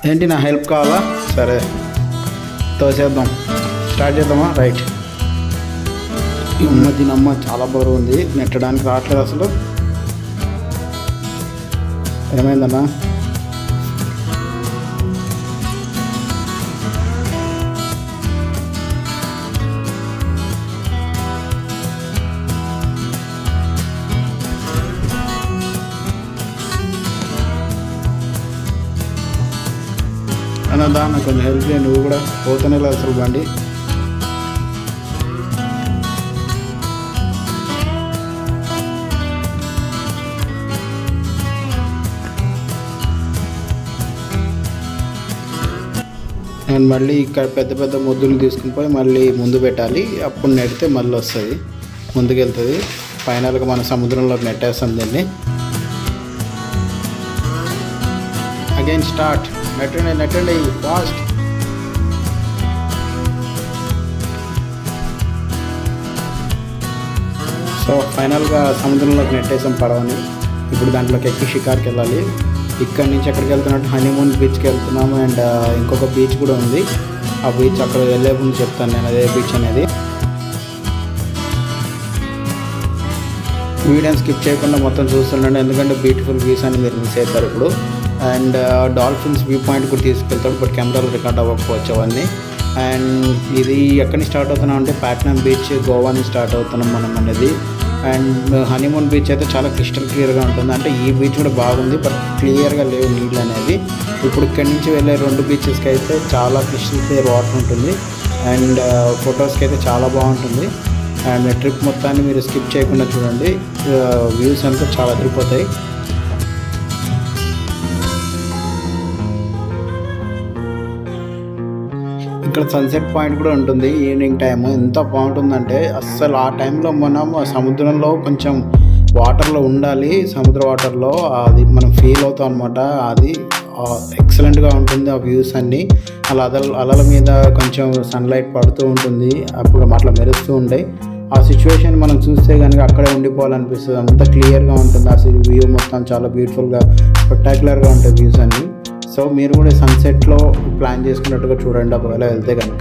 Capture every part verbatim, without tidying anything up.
ఏంటి నా హెల్ప్ కావాలా? సరే తోసేద్దాం, స్టార్ట్ చేద్దామా? రైట్. ఈ అమ్మ దీనమ్మ చాలా బరువు ఉంది, నెట్టడానికి రావట్లేదు అసలు. ఏమైందన్నా? అన్నదా నాకు కొంచెం హెల్ప్ చేయండి, నువ్వు కూడా పోతూనే లేదు అసలు బండి. అండ్ మళ్ళీ ఇక్కడ పెద్ద పెద్ద ముద్దులు తీసుకుని పోయి మళ్ళీ ముందు పెట్టాలి, అప్పుడు నెడితే మళ్ళీ వస్తుంది, ముందుకెళ్తుంది. ఫైనల్గా మన సముద్రంలోకి నెట్టేస్తాం దీన్ని. Again start. నెట్టండి నెట్టండి ఫాస్ట్. సో ఫైనల్గా సముద్రంలోకి నెట్టేసాం పడవని. ఇప్పుడు దాంట్లోకి ఎక్కి షికార్కి వెళ్ళాలి. ఇక్కడ నుంచి ఎక్కడికి వెళ్తున్నట్టు హనీమూన్ బీచ్కి వెళ్తున్నాము. అండ్ ఇంకొక బీచ్ కూడా ఉంది, ఆ బీచ్ అక్కడ వెళ్ళే ముందు చెప్తాను నేను అదే బీచ్ అనేది. వీడియోని స్కిప్ చేయకుండా మొత్తం చూస్తుండండి, ఎందుకంటే బ్యూటిఫుల్ వ్యూస్ అని మీరు మిస్ అవుతారు ఇప్పుడు. అండ్ డాల్ఫిన్స్ వ్యూ పాయింట్ కూడా తీసుకెళ్తాడు, బట్ కెమెరాలో రికార్డ్ అవ్వకపోవచ్చు అవన్నీ. అండ్ ఇది ఎక్కడి నుంచి స్టార్ట్ అవుతున్నాం అంటే ప్యాట్నం బీచ్, గోవా నుంచి స్టార్ట్ అవుతున్నాం మనం అనేది. అండ్ హనీమూన్ బీచ్ అయితే చాలా క్రిస్టల్ క్లియర్గా ఉంటుంది, అంటే ఈ బీచ్ కూడా బాగుంది బట్ క్లియర్గా లేవు నీళ్ళు అనేది. ఇప్పుడు ఇక్కడి నుంచి వెళ్ళే రెండు బీచెస్కి అయితే చాలా క్రిస్టల్ క్లియర్ వాటర్ ఉంటుంది. అండ్ ఫొటోస్కి అయితే చాలా బాగుంటుంది. అండ్ ట్రిప్ మొత్తాన్ని మీరు స్కిప్ చేయకుండా చూడండి, వ్యూస్ అంతా చాలా అదిరిపోతాయి. ఇక్కడ సన్సెట్ పాయింట్ కూడా ఉంటుంది ఈవినింగ్ టైము, ఎంత బాగుంటుందంటే అస్సలు ఆ టైంలో మనం సముద్రంలో కొంచెం వాటర్లో ఉండాలి, సముద్ర వాటర్లో అది మనం ఫీల్ అవుతాం అనమాట. అది ఎక్సలెంట్గా ఉంటుంది ఆ వ్యూస్ అన్నీ. అలా అల అలల మీద కొంచెం సన్లైట్ పడుతూ ఉంటుంది, అప్పుడు అట్లా మెరుస్తూ ఉంటాయి. ఆ సిచ్యువేషన్ మనం చూస్తే కనుక అక్కడే ఉండిపోవాలనిపిస్తుంది, అంత క్లియర్గా ఉంటుంది అసలు వ్యూ మొత్తం. చాలా బ్యూటిఫుల్గా స్పెక్టాక్యులర్గా ఉంటాయి వ్యూస్ అన్నీ. సో మీరు కూడా సన్సెట్లో ప్లాన్ చేసుకున్నట్టుగా చూడండి ఒకవేళ వెళ్తే కనుక.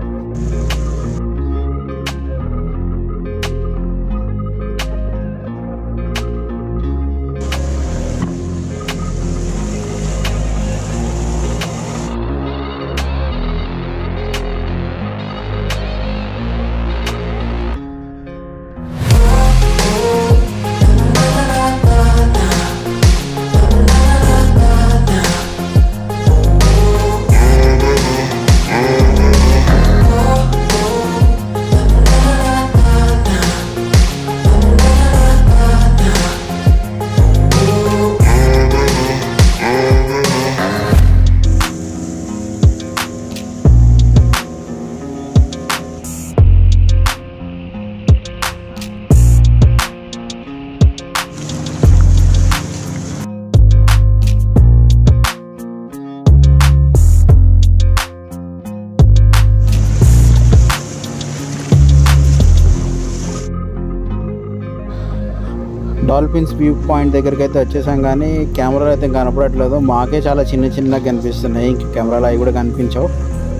డాల్ఫిన్స్ వ్యూ పాయింట్ దగ్గరికి అయితే వచ్చేసాం, కానీ కెమెరాలో అయితే కనపడట్లేదు. మాకే చాలా చిన్న చిన్నగా కనిపిస్తున్నాయి, ఇంక కెమెరాలో అవి కూడా కనిపించవు.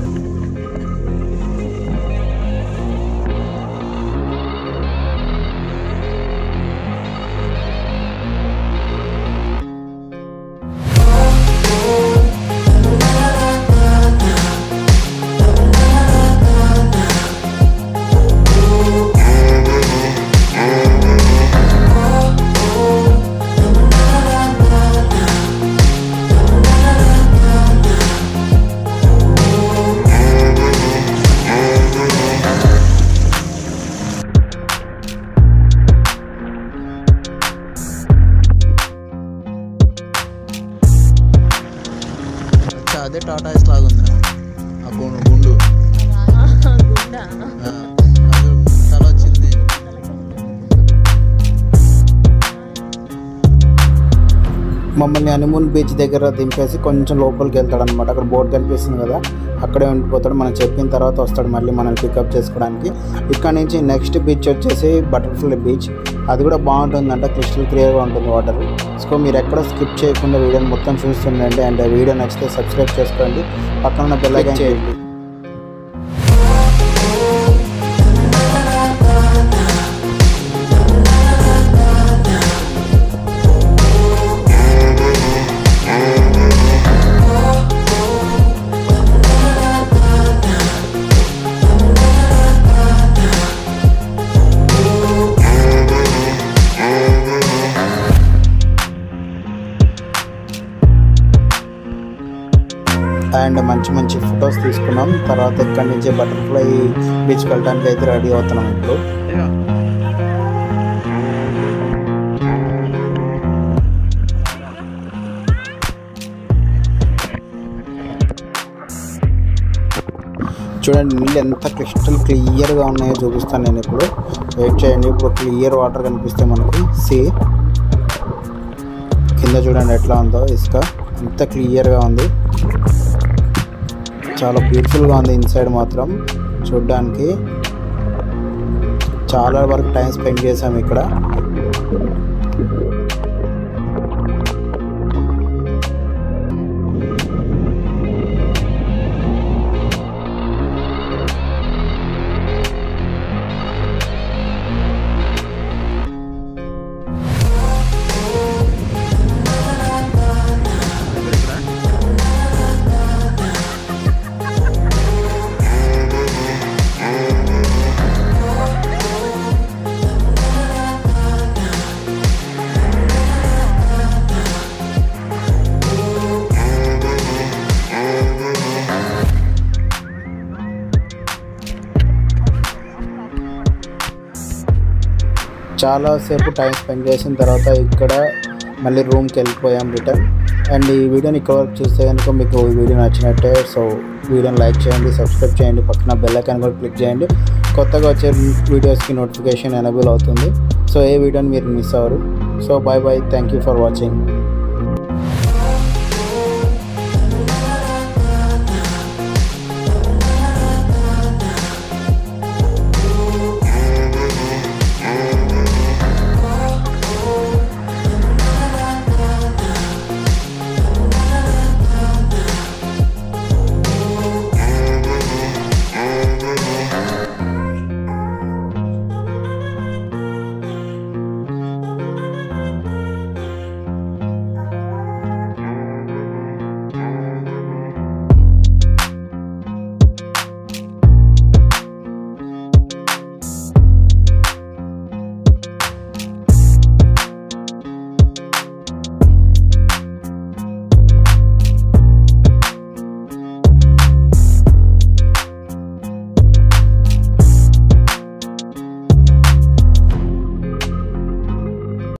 అదే టాటా ఐస్ లాగా ఉంది ఆ గుండు గుండు తల వచ్చింది. మమ్మల్ని హనీమూన్ బీచ్ దగ్గర దింపేసి కొంచెం లోపలికి వెళ్తాడు అనమాట. అక్కడ బోట్ కనిపిస్తుంది కదా, అక్కడే ఉండిపోతాడు. మనం చెప్పిన తర్వాత వస్తాడు మళ్ళీ మనల్ని పికప్ చేసుకోవడానికి. ఇక్కడ నుంచి నెక్స్ట్ బీచ్ వచ్చేసి బటర్ఫ్లై బీచ్. అది కూడా బాగుంటుందంట, క్రిస్టల్ క్లియర్గా ఉంటుంది వాటర్. సో మీరు ఎక్కడ స్కిప్ చేయకుండా వీడియోని మొత్తం చూస్తుండండి. అండ్ వీడియో నచ్చితే సబ్స్క్రైబ్ చేసుకోండి, పక్కన ఉన్న బెల్ ఐకాన్ చేయండి. అండ్ మంచి మంచి ఫొటోస్ తీసుకున్నాం. తర్వాత ఇక్కడి నుంచి బటర్ఫ్లై బీచ్కి వెళ్ళడానికి అయితే రెడీ అవుతున్నాం ఇప్పుడు. చూడండి నీళ్ళు ఎంత క్రిస్టల్ క్లియర్గా ఉన్నాయో చూపిస్తాను నేను ఇప్పుడు. వెయిట్ చేయండి, ఇప్పుడు క్లియర్ వాటర్ కనిపిస్తే మనకి సీ కింద చూడండి ఎట్లా ఉందో ఇసుక, ఎంత క్లియర్గా ఉంది. చాలా బ్యూటిఫుల్గా ఉంది ఇన్సైడ్ మాత్రం చూడ్డానికి. చాలా వరకు టైం స్పెండ్ చేసాం ఇక్కడ. చాలాసేపు టైం స్పెండ్ చేసిన తర్వాత ఇక్కడ మళ్ళీ రూమ్కి వెళ్ళిపోయాం రిటర్న్. అండ్ ఈ వీడియోని ఇక్కడ వరకు చూస్తే కనుక మీకు ఈ వీడియో నచ్చినట్టే. సో వీడియోని లైక్ చేయండి, సబ్స్క్రైబ్ చేయండి, పక్కన బెల్ ఐకాన్ కూడా క్లిక్ చేయండి. కొత్తగా వచ్చే వీడియోస్కి నోటిఫికేషన్ ఎనేబుల్ అవుతుంది. సో ఏ వీడియోని మీరు మిస్ అవ్వరు. So bye bye, thank you for watching.